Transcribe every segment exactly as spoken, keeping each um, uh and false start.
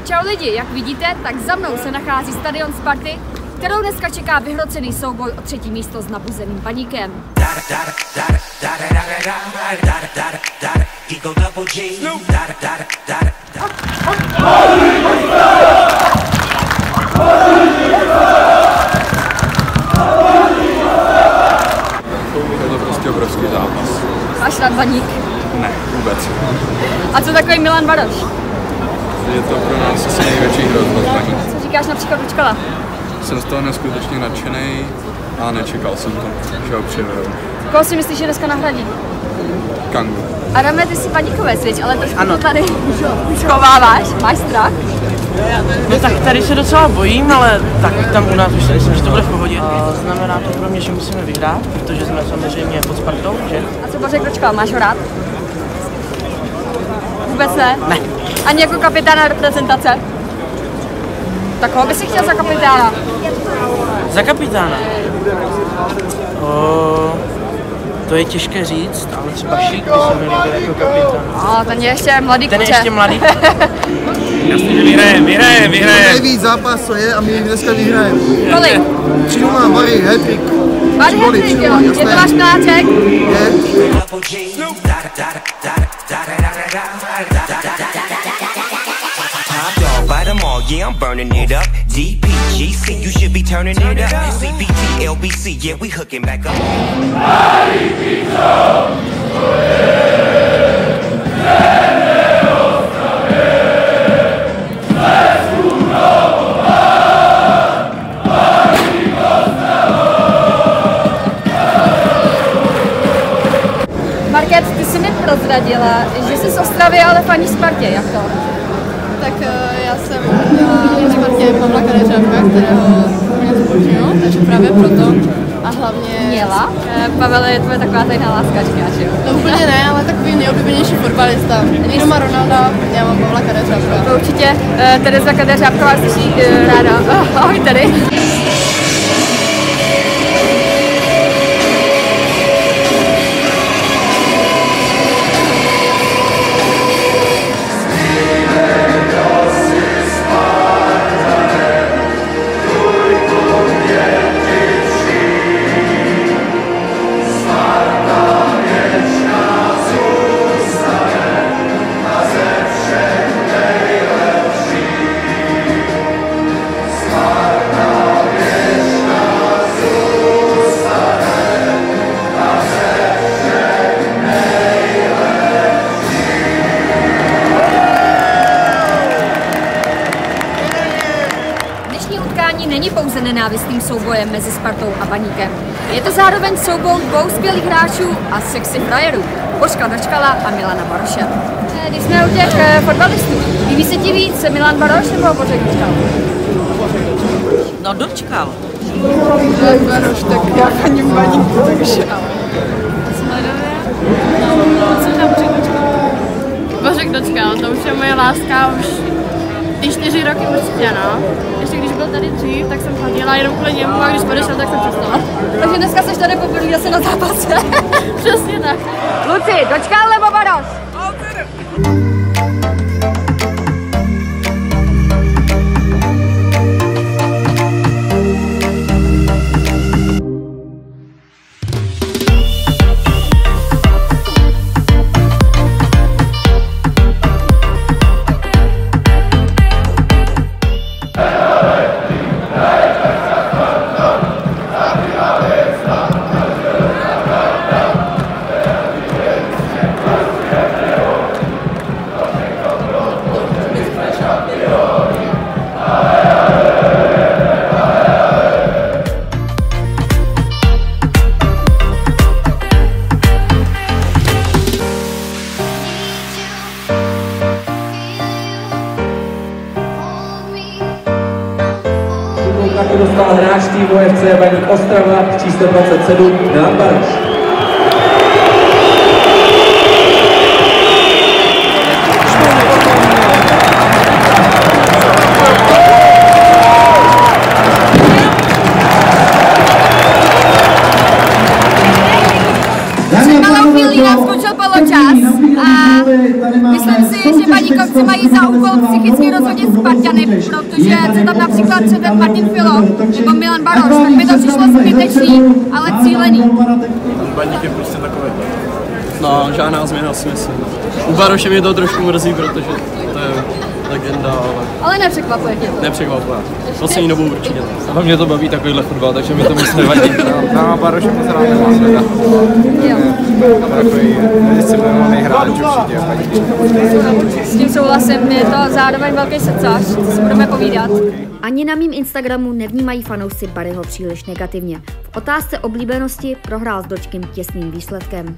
Čau lidi, jak vidíte, tak za mnou se nachází stadion Sparty, kterou dneska čeká vyhrocený souboj o třetí místo s nabuzeným Baníkem. Je to prostě obrovský zápas. Máš rád Baník? Ne, vůbec. A co takový Milan Baroš? Je to pro nás asi největší hrozba z Baníku. Co říkáš na příklad Dočkala? Jsem z toho neskutečně nadšený a nečekal jsem to, že ho přivedou. Koho si myslíš, že dneska nahradí? Kangu. Adame, ty jsi Baníkovec, viď? Ale trošku Ano. to tady schováváš, máš strach? No tak tady se docela bojím, ale tak tam u nás už si myslím, že to bude v pohodě. A znamená to pro mě, že musíme vyhrát, protože jsme samozřejmě pod Spartou, že? A co Bořek Dočkal, máš ho rád? Vůbec ne? Ne. Ani jako kapitána reprezentace? Tak koho by si chtěl za kapitána? Za kapitána? O, to je těžké říct, ale třeba Šík by se mi líbil jako kapitán. A ten je ještě mladý Ten je kuře. ještě mladý? Jasně, že vyhrajem, vyhrajem, vyhrajem. Nejvíc zápas, co je, a my dneska vyhrajeme. Kolik? tři nula, Mary, hat-trick. Máš hat-trick, jo? Je to váš miláček? Je. By them all, yeah, I'm burning it up. D P G C, you should be turning it up. C B T, L B C, yeah, we hooking back up. Market, ty jsi mi prozradila, že jsi z Ostravy, ale faníš Spartě, jak to? Tak já jsem měla v Spartě Pavla Kadeřávka, kterého mě zbožňuju, takže právě proto. A hlavně... Měla? Pavel je tvoje taková tajná láska, říkáš, jo? No úplně ne, ale takový nejoblíbenější fotbalista. Někdo má Ronalda, já mám Pavla Kadeřávka. To určitě Tereza Kadeřávková slyší ráda. Ahoj tady. Není pouze nenávistným soubojem mezi Spartou a Baníkem. Je to zároveň souboj dvou skvělých hráčů a sexy frajerů, Bořka Dočkala a Milana Baroše. Když jsme u těch eh, fotbalistů, líbí se ti víc Milan Baroš nebo Bořek Dočkal? No Dočkal. Baroš, tak já faním Baníku, takže... Bořek Dočkal, to už je moje láska už ty čtyři roky určitě, no. Ještě když byl tady dřív, tak jsem chodila jenom kvůli němu a když odešel, tak jsem přestala. Takže dneska jsi tady poprvé zase na zápase. Přesně tak. Luci, Dočkal nebo Baroš? Taky dostal hráč týmu F C Baník Ostrava číslo dvacet sedm Milan Baroš. Před malou chvílí nám skončil poločas a myslím si, že Baníkovci mají za úkol psychicky rozhodit Spartany, protože se tam například předvedl Martin Filo nebo Milan Baroš, tak mi to přišlo zbytečný, ale cílený. Baník je prostě takový. No, žádná změna si myslím. U Baroše mě to trošku mrzí, protože to je legenda, ale... Ale nepřekvapuje tě to. Nepřekvapuje. Poslední dobou určitě. A mě to baví takovýhle fotbal, takže mi to moc nevadí. Na Baroše moc rád nemá sveda. Jo. Takový disciplinovaný hráč určitě. S tím souhlasím, je to zároveň velký srdcař, co si budeme povídat. Ani na mým Instagramu nevnímají fanoušci Barryho příliš negativně. V otázce oblíbenosti prohrál s Dočkem těsným výsledkem.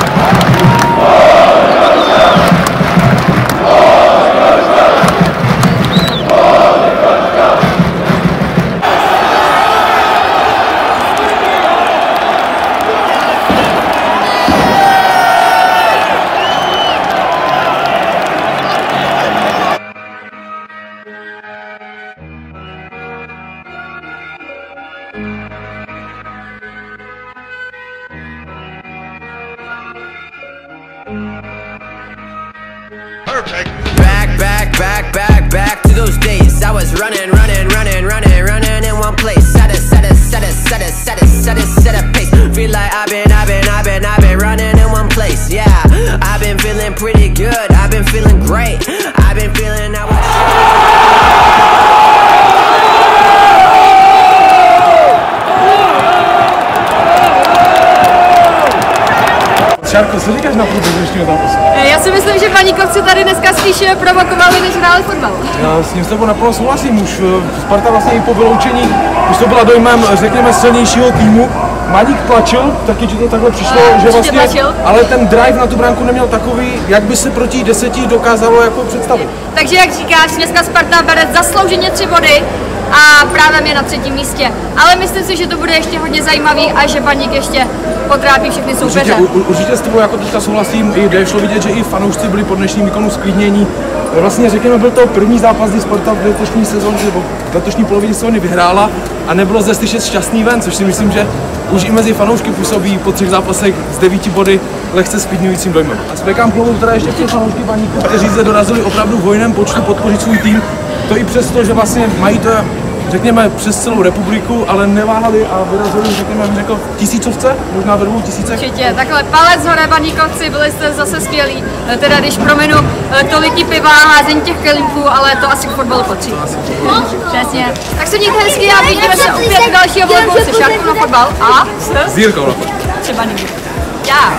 Back, back, back, back, back to those days. I was running, running, running, running, running in one place. Set a, set a, set a, set a, set a, set a, set a pace. Feel like I've been, I've been, I've been, I've been running in one place. Yeah, I've been feeling pretty good. I've been feeling great. I've been feeling I was. Šárko, co říkáš na průběh dnešního zápasu? Já si myslím, že Baníkovci tady dneska spíše provokovali, než hráli fotbal. Já s ním s tebou naplno souhlasím, už Sparta vlastně i po vyloučení, už to byla dojmem, řekněme, silnějšího týmu. Baník tlačil, taky ti to takhle přišlo, no, že vlastně, tlačil. Ale ten drive na tu bránku neměl takový, jak by se proti deseti dokázalo jako představit. Takže jak říkáš, dneska Sparta bere zaslouženě tři body a právě je na třetím místě. Ale myslím si, že to bude ještě hodně zajímavý a že Baník ještě potrápí všechny soupeře. Určitě, určitě s tebou jako teďka souhlasím, i kde šlo vidět, že i fanoušci byli po dnešním výkonu sklidnění. Vlastně řekněme, byl to první zápas, kdy Sparta v letošní sezóně, nebo v letošní polovině sezóny vyhrála a nebylo zde slyšet šťastný ven, což si myslím, že už i mezi fanoušky působí po třech zápasech z devíti body lehce sklidňujícím dojmem. A spěkám klobouk teda ještě před fanoušky Baníku, kteří zde dorazili opravdu v hojném počtu podpořit svůj tým. To i přesto, že vlastně mají to, řekněme, přes celou republiku, ale neváhali a vyrazili, řekněme, bych řekl, tisícovce, možná ve dvou tisícech. Určitě, takhle palec hore Baníkovci, byli jste zase skvělí, teda když prominu tolik piva a házení těch kelímků, ale to asi k fotbalu patří. No, přesně. Tak se mějte hezky a vidíme se opět u dalšího vlogu se Šárkou na fotbal a s Jirkou na fotbal. Třeba někdy. Já.